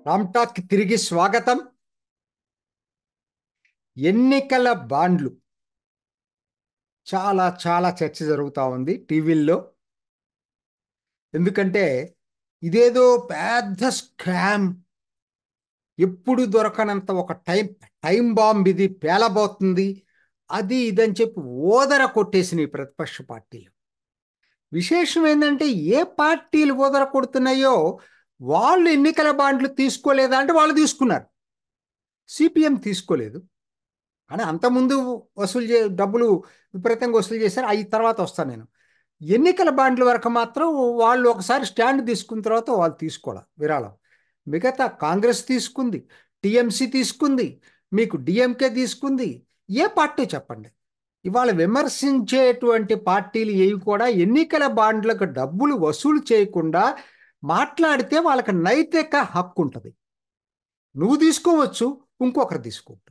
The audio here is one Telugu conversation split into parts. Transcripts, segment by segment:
రామ్టాక్ తిరిగి స్వాగతం. ఎన్నికల బాండ్లు చాలా చాలా చర్చ జరుగుతూ ఉంది టీవీల్లో. ఎందుకంటే ఇదేదో పెద్ద స్కామ్, ఎప్పుడు దొరకనంత ఒక టైం బాంబ్ ఇది పేలబోతుంది, అది ఇదని చెప్పి ఓదర కొట్టేసినాయి ప్రతిపక్ష పార్టీలు. విశేషం ఏంటంటే ఏ పార్టీలు ఓదర కొడుతున్నాయో వాళ్ళు ఎన్నికల బాండ్లు తీసుకోలేదా అంటే వాళ్ళు తీసుకున్నారు. సిపిఎం తీసుకోలేదు, కానీ అంతకుముందు డబ్బులు విపరీతంగా వసూలు చేశారు. అవి తర్వాత వస్తాను నేను. ఎన్నికల బాండ్ల వరకు మాత్రం వాళ్ళు ఒకసారి స్టాండ్ తీసుకున్న తర్వాత వాళ్ళు తీసుకోవాలి విరాళం. మిగతా కాంగ్రెస్ తీసుకుంది, టిఎంసి తీసుకుంది, మీకు డిఎంకే తీసుకుంది. ఏ పార్టీ చెప్పండి, ఇవాళ విమర్శించేటువంటి పార్టీలు ఏవి కూడా ఎన్నికల బాండ్లకు డబ్బులు వసూలు చేయకుండా మాట్లాడితే వాళ్ళకి నైతిక హక్కు ఉంటుంది. నువ్వు తీసుకోవచ్చు, ఇంకొకరు తీసుకోవచ్చు.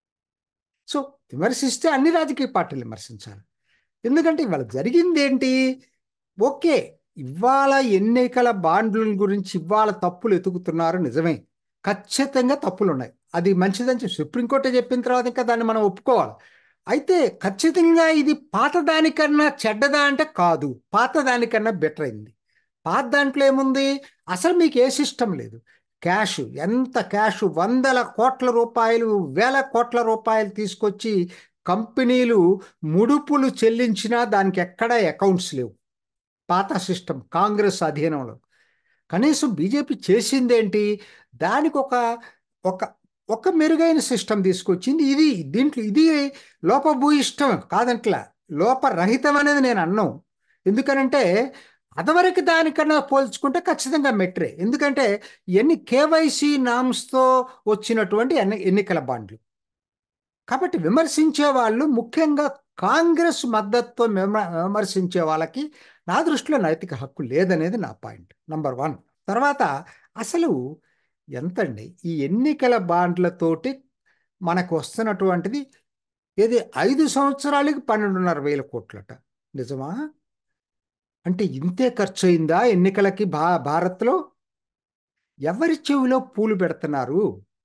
సో విమర్శిస్తే అన్ని రాజకీయ పార్టీలు విమర్శించాలి. ఎందుకంటే ఇవాళ జరిగింది ఏంటి? ఓకే, ఇవాళ ఎన్నికల బాండ్ల గురించి ఇవాళ తప్పులు ఎతుకుతున్నారు, నిజమే. ఖచ్చితంగా తప్పులు ఉన్నాయి, అది మంచిదని చెప్పి సుప్రీంకోర్టు చెప్పిన తర్వాత ఇంకా దాన్ని మనం ఒప్పుకోవాలి. అయితే ఖచ్చితంగా ఇది పాతదానికన్నా చెడ్డదా అంటే కాదు, పాతదానికన్నా బెటర్ అయింది. పాత దాంట్లో ఏముంది? అసలు మీకు ఏ సిస్టమ్ లేదు. క్యాష్, ఎంత క్యాష్, వందల కోట్ల రూపాయలు, వేల కోట్ల రూపాయలు తీసుకొచ్చి కంపెనీలు ముడుపులు చెల్లించినా దానికి ఎక్కడా అకౌంట్స్ లేవు. పాత సిస్టమ్ కాంగ్రెస్ అధీనంలో. కనీసం బీజేపీ చేసిందేంటి? దానికి ఒక ఒక ఒక మెరుగైన సిస్టమ్ తీసుకొచ్చింది. దీంట్లో ఇది లోపభూయిష్టం కాదంట్లా, లోపరహితం అనేది నేను అన్నాను. ఎందుకనంటే అదివరకు దానికన్నా పోల్చుకుంటే ఖచ్చితంగా మెట్రే. ఎందుకంటే కేవైసీ నామ్స్తో వచ్చినటువంటి ఎన్నికల బాండ్లు. కాబట్టి విమర్శించే వాళ్ళు ముఖ్యంగా కాంగ్రెస్ మద్దతుతో విమర్శించే వాళ్ళకి నా దృష్టిలో నైతిక హక్కు లేదనేది నా పాయింట్ నంబర్ 1. తర్వాత అసలు ఎంతండి ఈ ఎన్నికల బాండ్లతోటి మనకు వస్తున్నటువంటిది? ఏది 5 సంవత్సరాలకి 12,500 కోట్లట. నిజమా? అంటే ఇంతే ఖర్చు అయిందా ఎన్నికలకి భారత్లో? ఎవరి చెవిలో పూలు పెడుతున్నారు?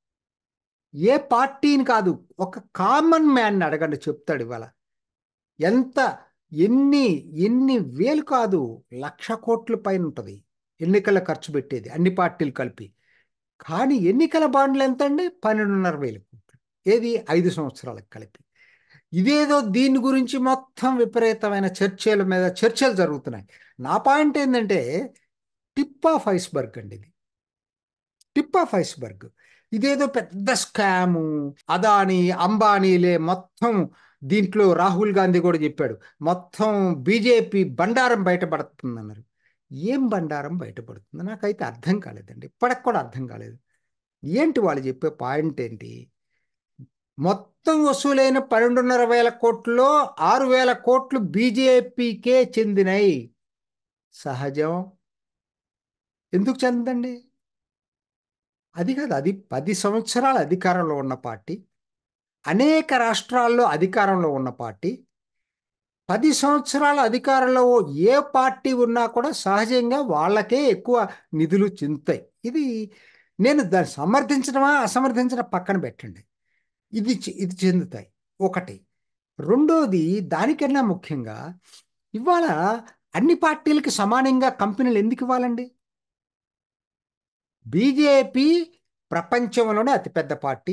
ఏ పార్టీని కాదు, ఒక కామన్ మ్యాన్ అడగండి, చెప్తాడు ఇవాళ. ఎంత, ఎన్ని ఎన్ని వేలు కాదు, 1,00,000 కోట్ల పైన ఉంటుంది ఎన్నికల ఖర్చు పెట్టేది అన్ని పార్టీలు కలిపి. కానీ ఎన్నికల బాండ్లు ఎంత అండి? 12,500 కోట్లు. ఏది 5 సంవత్సరాలకు కలిపి. ఇదేదో దీని గురించి మొత్తం విపరీతమైన చర్చల మీద చర్చలు జరుగుతున్నాయి. నా పాయింట్ ఏంటంటే టిప్ ఆఫ్ ఐస్బర్గ్ అండి ఇది. Tip of iceberg. ఇదేదో పెద్ద స్కాము, అదాని అంబానీలే మొత్తం. దీంట్లో రాహుల్ గాంధీ కూడా చెప్పాడు, మొత్తం బీజేపీ బండారం బయటపడుతుందన్నారు. ఏం బండారం బయటపడుతుంది నాకైతే అర్థం కాలేదండి, ఇప్పటికి కూడా అర్థం కాలేదు. ఏంటి వాళ్ళు చెప్పే పాయింట్ ఏంటి? మొత్తం వసూలైన 12,500 కోట్లలో 6,000 కోట్లు బీజేపీకే చెందినాయి. సహజం. ఎందుకు చెందండి? అది కాదు, అది 10 సంవత్సరాలు అధికారంలో ఉన్న పార్టీ, అనేక రాష్ట్రాల్లో అధికారంలో ఉన్న పార్టీ. 10 సంవత్సరాల అధికారంలో ఏ పార్టీ ఉన్నా కూడా సహజంగా వాళ్ళకే ఎక్కువ నిధులు చెందుతాయి. ఇది నేను దాన్ని సమర్థించడమా అసమర్థించడం పక్కన పెట్టండి, ఇది చెందుతాయి. ఒకటి. రెండోది, దానికన్నా ముఖ్యంగా ఇవాళ అన్ని పార్టీలకి సమానంగా కంపెనీలు ఎందుకు ఇవ్వాలండి? బీజేపీ ప్రపంచంలోనే అతిపెద్ద పార్టీ.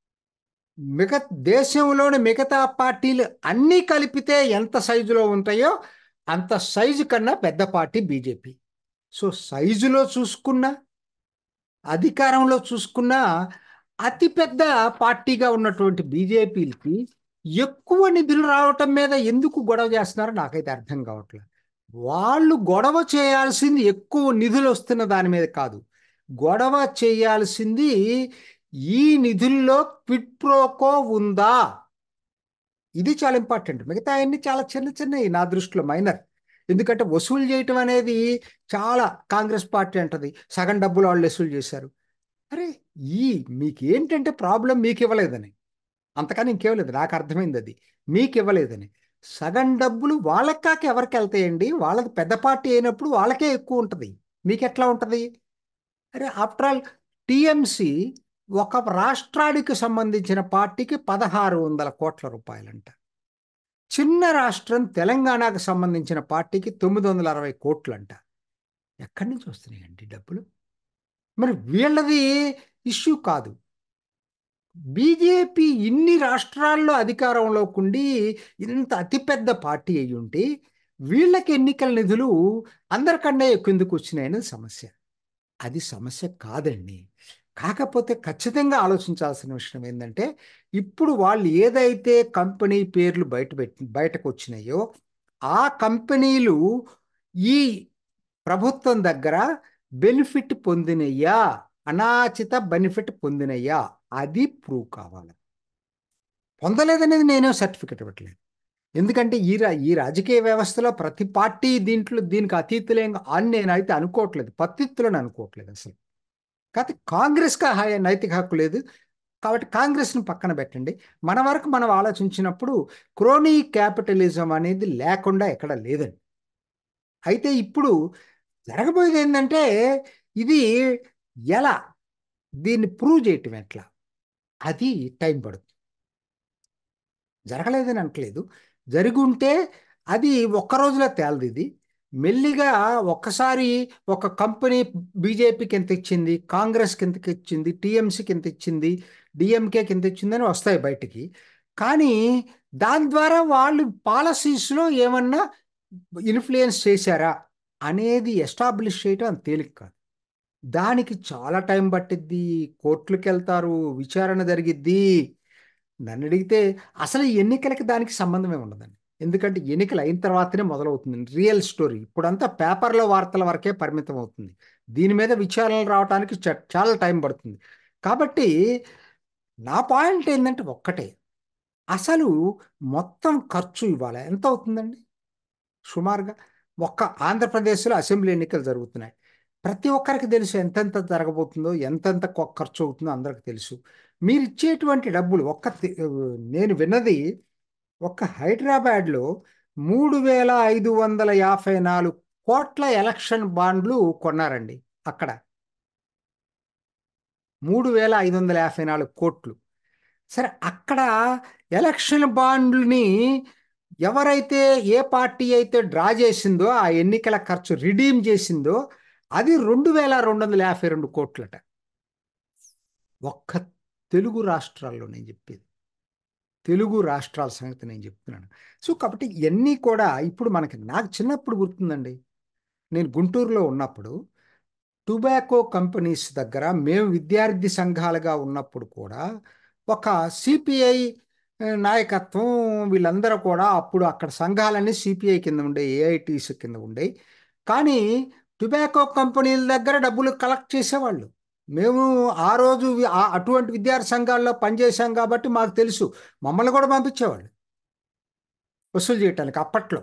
దేశంలోని మిగతా పార్టీలు అన్నీ కలిపితే ఎంత సైజులో ఉంటాయో అంత సైజు కన్నా పెద్ద పార్టీ బీజేపీ. సో సైజులో చూసుకున్నా, అధికారంలో చూసుకున్నా అతిపెద్ద పార్టీగా ఉన్నటువంటి బీజేపీకి ఎక్కువ నిధులు రావటం మీద ఎందుకు గొడవ చేస్తున్నారో నాకైతే అర్థం కావట్లేదు. వాళ్ళు గొడవ చేయాల్సింది ఎక్కువ నిధులు వస్తున్న దాని మీద కాదు, గొడవ చేయాల్సింది ఈ నిధుల్లో క్విడ్ ప్రోకో ఉందా. ఇది చాలా ఇంపార్టెంట్. మిగతా అన్ని చాలా చిన్న చిన్నవి నా దృష్టిలో, మైనర్. ఎందుకంటే వసూలు చేయటం అనేది చాలా, కాంగ్రెస్ పార్టీ అంటది సగం డబ్బులు వాళ్ళు వసూలు చేశారు. అరే, మీకు ఏంటంటే ప్రాబ్లం మీకు ఇవ్వలేదని, అంతకని ఇంకేమలేదు. నాకు అర్థమైంది అది, మీకు ఇవ్వలేదని. సగం డబ్బులు వాళ్ళకి కాక ఎవరికి వెళ్తాయండి? వాళ్ళది పెద్ద పార్టీ అయినప్పుడు వాళ్ళకే ఎక్కువ ఉంటుంది, మీకు ఎట్లా ఉంటుంది? అరే ఆఫ్టర్ ఆల్ టిఎంసి ఒక రాష్ట్రానికి సంబంధించిన పార్టీకి 1600 కోట్ల రూపాయలంట. చిన్న రాష్ట్రం తెలంగాణకు సంబంధించిన పార్టీకి 960 కోట్లంట. ఎక్కడి నుంచి వస్తున్నాయండి డబ్బులు? మరి వీళ్ళది ఇష్యూ కాదు. బీజేపీ ఇన్ని రాష్ట్రాల్లో అధికారంలోకి ఉండి ఇంత అతిపెద్ద పార్టీ అయి ఉంటే వీళ్ళకి ఎన్నికల నిధులు అందరికన్నా ఎందుకు వచ్చినాయని సమస్య. అది సమస్య కాదండి. కాకపోతే ఖచ్చితంగా ఆలోచించాల్సిన విషయం ఏంటంటే, ఇప్పుడు వాళ్ళు ఏదైతే కంపెనీ పేర్లు బయటకు వచ్చినాయో ఆ కంపెనీలు ఈ ప్రభుత్వం దగ్గర బెనిఫిట్ పొందినయ్యా, అనాచిత బెనిఫిట్ పొందినయ్యా, అది ప్రూవ్ కావాలి. పొందలేదనేది నేనే సర్టిఫికెట్ ఇవ్వట్లేదు. ఎందుకంటే ఈ రాజకీయ వ్యవస్థలో ప్రతి పార్టీ దీనికి అతీతులేం అని నేనైతే అనుకోవట్లేదు, పత్తిత్తులను అనుకోవట్లేదు అసలు. కాకపోతే కాంగ్రెస్కి నైతిక హక్కు లేదు కాబట్టి కాంగ్రెస్ని పక్కన పెట్టండి. మన వరకు మనం ఆలోచించినప్పుడు క్రోనీ క్యాపిటలిజం అనేది లేకుండా ఎక్కడ లేదండి. అయితే ఇప్పుడు జరగబోయేది ఏంటంటే, ఇది ఎలా దీన్ని ప్రూవ్ చేయటం ఎట్లా, అది టైం పడుతుంది. జరగలేదని అనట్లేదు, జరిగి ఉంటే అది ఒక్క రోజులో తేలదు. ఇది మెల్లిగా ఒక్కసారి ఒక కంపెనీ బీజేపీకి ఎంత ఇచ్చింది, కాంగ్రెస్కి ఎంత ఇచ్చింది, టీఎంసీకి ఎంత ఇచ్చింది, డిఎంకేకి ఎంత ఇచ్చిందని వస్తాయి బయటికి. కానీ దాని ద్వారా వాళ్ళు పాలసీస్లో ఏమన్నా ఇన్ఫ్లుయెన్స్ చేశారా అనేది ఎస్టాబ్లిష్ చేయటం అంత తేలిక కాదు. దానికి చాలా టైం పట్టిద్ది, కోర్టులకు వెళ్తారు, విచారణ జరిగిద్ది. నన్ను అడిగితే అసలు ఈ ఎన్నికలకి దానికి సంబంధమే ఉండదండి. ఎందుకంటే ఎన్నికలు అయిన తర్వాతనే మొదలవుతుంది రియల్ స్టోరీ. ఇప్పుడంతా పేపర్లో వార్తల వరకే పరిమితం అవుతుంది. దీని మీద విచారణలు రావడానికి చాలా టైం పడుతుంది. కాబట్టి నా పాయింట్ ఏంటంటే ఒక్కటే, అసలు మొత్తం ఖర్చు ఇవ్వాలి ఎంత అవుతుందండి సుమారుగా? ఒక్క ఆంధ్రప్రదేశ్లో అసెంబ్లీ ఎన్నికలు జరుగుతున్నాయి. ప్రతి ఒక్కరికి తెలుసు ఎంతెంత జరగబోతుందో, ఎంతెంత ఖర్చు అవుతుందో అందరికి తెలుసు. మీరు ఇచ్చేటువంటి డబ్బులు నేను విన్నది ఒక్క హైదరాబాద్లో 3554 కోట్ల ఎలక్షన్ బాండ్లు కొన్నారండి. అక్కడ 3554 కోట్లు. సరే, అక్కడ ఎలక్షన్ బాండ్ని ఎవరైతే ఏ పార్టీ అయితే డ్రా చేసిందో, ఆ ఎన్నికల ఖర్చు రిడీమ్ చేసిందో అది 2252 కోట్లట. ఒక్క తెలుగు రాష్ట్రాల్లో నేను చెప్పేది, తెలుగు రాష్ట్రాల సంగతి నేను చెప్తున్నాను. సో కాబట్టి ఇవన్నీ కూడా ఇప్పుడు నాకు చిన్నప్పుడు గుర్తుందండి. నేను గుంటూరులో ఉన్నప్పుడు టొబాకో కంపెనీస్ దగ్గర మేము విద్యార్థి సంఘాలుగా ఉన్నప్పుడు కూడా ఒక సిపిఐ నాయకత్వం, వీళ్ళందరూ కూడా అప్పుడు అక్కడ సంఘాలన్నీ సిపిఐ కింద ఉండే, ఏఐటీసీ కింద ఉండే. కానీ టొబాకో కంపెనీల దగ్గర డబ్బులు కలెక్ట్ చేసేవాళ్ళు. మేము ఆ రోజు అటువంటి విద్యార్థి సంఘాల్లో పనిచేసాం కాబట్టి మాకు తెలుసు. మమ్మల్ని కూడా పంపించేవాళ్ళు వసూలు చేయటానికి అప్పట్లో.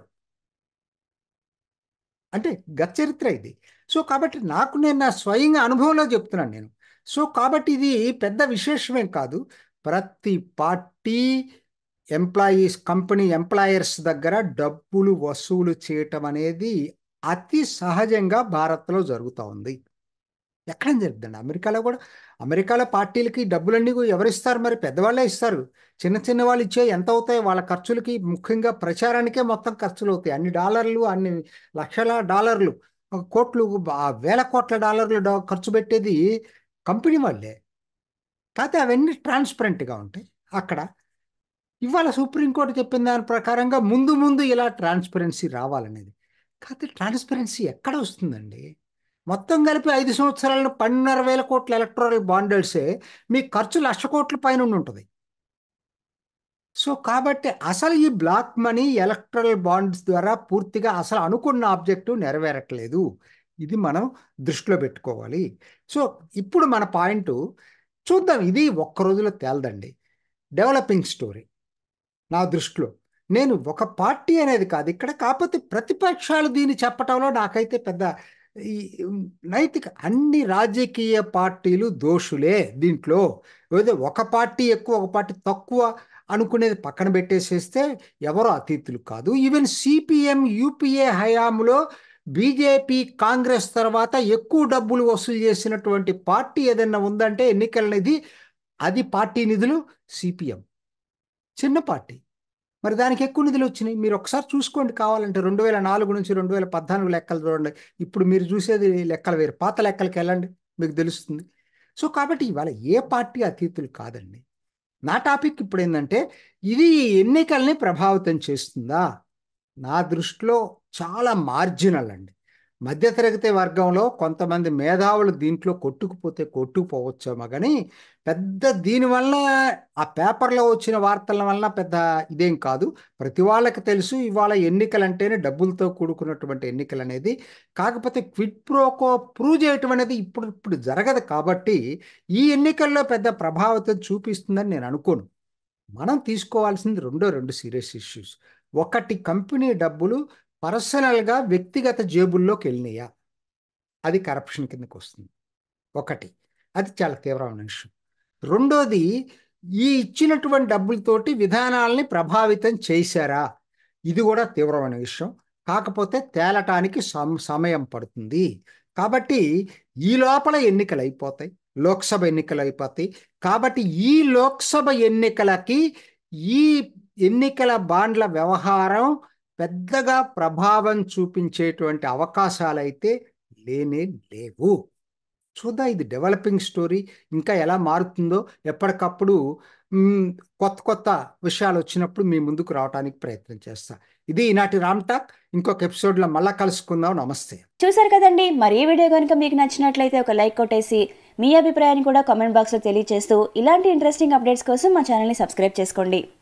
అంటే గత చరిత్ర ఇది. సో కాబట్టి నేను నా స్వయంగా అనుభవంలో చెప్తున్నాను నేను. సో కాబట్టి ఇది పెద్ద విశేషమేం కాదు. ప్రతి పార్టీ కంపెనీ ఎంప్లాయర్స్ దగ్గర డబ్బులు వసూలు చేయటం అనేది అతి సహజంగా భారత్లో జరుగుతూ ఉంది. ఎక్కడైనా జరుగుతుందండి. అమెరికాలో పార్టీలకి డబ్బులన్నీ ఎవరిస్తారు? మరి పెద్దవాళ్ళే ఇస్తారు. చిన్న చిన్న వాళ్ళు ఇచ్చే ఎంత అవుతాయి? వాళ్ళ ఖర్చులకి, ముఖ్యంగా ప్రచారానికే మొత్తం ఖర్చులు అవుతాయి. అన్ని డాలర్లు, అన్ని లక్షల డాలర్లు, కోట్లు, వేల కోట్ల డాలర్లు ఖర్చు పెట్టేది కంపెనీ వాళ్ళే. కాకపోతే అవన్నీ ట్రాన్స్పరెంట్గా ఉంటాయి అక్కడ. ఇవాళ సుప్రీంకోర్టు చెప్పిన దాని ప్రకారంగా ముందు ముందు ఇలా ట్రాన్స్పరెన్సీ రావాలనేది. కాకపోతే ట్రాన్స్పరెన్సీ ఎక్కడ వస్తుందండి? మొత్తం కలిపి 5 సంవత్సరాల్లో 12,500 కోట్ల ఎలక్ట్రల్ బాండ్సే మీ ఖర్చు 1,00,000 కోట్ల పైన ఉంటుంది. సో కాబట్టి అసలు ఈ బ్లాక్ మనీ ఎలక్ట్రల్ బాండ్స్ ద్వారా పూర్తిగా అసలు అనుకున్న ఆబ్జెక్టివ్ నెరవేరట్లేదు. ఇది మనం దృష్టిలో పెట్టుకోవాలి. సో ఇప్పుడు మన పాయింట్ చూద్దాం. ఇది ఒక్క రోజులో తేలదండి, డెవలపింగ్ స్టోరీ నా దృష్టిలో. నేను ఒక పార్టీ అనేది కాదు ఇక్కడ, కాకపోతే ప్రతిపక్షాలు దీన్ని చెప్పటంలో నాకైతే పెద్ద ఈ నైతిక, అన్ని రాజకీయ పార్టీలు దోషులే దీంట్లో. ఏదో ఒక పార్టీ ఎక్కువ ఒక పార్టీ తక్కువ అనుకునేది పక్కన పెట్టేసేస్తే ఎవరో అతీతులు కాదు. ఈవెన్ సిపిఎం యూపీఏ హయాంలో బీజేపీ కాంగ్రెస్ తర్వాత ఎక్కువ డబ్బులు వసూలు చేసినటువంటి పార్టీ ఏదైనా ఉందంటే ఎన్నికల నిధి, అది పార్టీ నిధులు సిపిఎం. చిన్న పార్టీ, మరి దానికి ఎక్కువ నిధులు వచ్చినాయి. మీరు ఒకసారి చూసుకోండి కావాలంటే 2004 నుంచి 2014 లెక్కలు చూడండి. ఇప్పుడు మీరు చూసేది లెక్కలు వేరు, పాత లెక్కలకి వెళ్ళండి, మీకు తెలుస్తుంది. సో కాబట్టి ఇవాళ ఏ పార్టీ అతీతులు కాదండి. నా టాపిక్ ఇప్పుడు ఏంటంటే, ఇది ఎన్నికల్ని ప్రభావితం చేస్తుందా? నా దృష్టిలో చాలా మార్జినల్ అండి. మధ్యతరగతి వర్గంలో కొంతమంది మేధావులు దీంట్లో కొట్టుకుపోవచ్చేమో కానీ, పెద్ద దీనివల్ల ఆ పేపర్లో వచ్చిన వార్తల వల్ల పెద్ద ఇదేం కాదు. ప్రతి వాళ్ళకి తెలుసు ఇవాళ ఎన్నికలు అంటేనే డబ్బులతో కూడుకున్నటువంటి ఎన్నికలు అనేది. కాకపోతే క్విడ్ ప్రోకో ప్రూవ్ చేయటం అనేది ఇప్పుడు జరగదు కాబట్టి ఈ ఎన్నికల్లో పెద్ద ప్రభావితం చూపిస్తుందని నేను అనుకోను. మనం తీసుకోవాల్సింది రెండు సీరియస్ ఇష్యూస్. ఒకటి, కంపెనీ డబ్బులు పర్సనల్గా వ్యక్తిగత జేబుల్లోకి వెళ్ళినాయా, అది కరప్షన్ కిందకి వస్తుంది. ఒకటి, అది చాలా తీవ్రమైన విషయం. రెండోది, ఈ ఇచ్చినటువంటి డబ్బులతోటి విధానాలని ప్రభావితం చేశారా, ఇది కూడా తీవ్రమైన విషయం. కాకపోతే తేలటానికి సమయం పడుతుంది. కాబట్టి ఈ లోపల ఎన్నికలు అయిపోతాయి, లోక్సభ ఎన్నికలు అయిపోతాయి. కాబట్టి ఈ లోక్సభ ఎన్నికలకి ఈ ఎన్నికల బాండ్ల వ్యవహారం పెద్దగా ప్రభావం చూపించేటువంటి అవకాశాలైతే లేనే లేవు. చూద్దాం, ఇది డెవలపింగ్ స్టోరీ. ఇంకా ఎలా మారుతుందో ఎప్పటికప్పుడు కొత్త కొత్త విషయాలు వచ్చినప్పుడు మీ ముందుకు రావడానికి ప్రయత్నం చేస్తా. ఇది ఈనాటి రామ్ టాక్. ఇంకొక ఎపిసోడ్లో మళ్ళా కలుసుకుందాం. నమస్తే. చూసారు కదండి, మరి ఈ వీడియో కనుక మీకు నచ్చినట్లయితే ఒక లైక్ కొట్టేసి మీ అభిప్రాయాన్ని కూడా కామెంట్ బాక్స్లో తెలియజేస్తూ ఇలాంటి ఇంట్రెస్టింగ్ అప్డేట్స్ కోసం మా ఛానల్ని సబ్స్క్రైబ్ చేసుకోండి.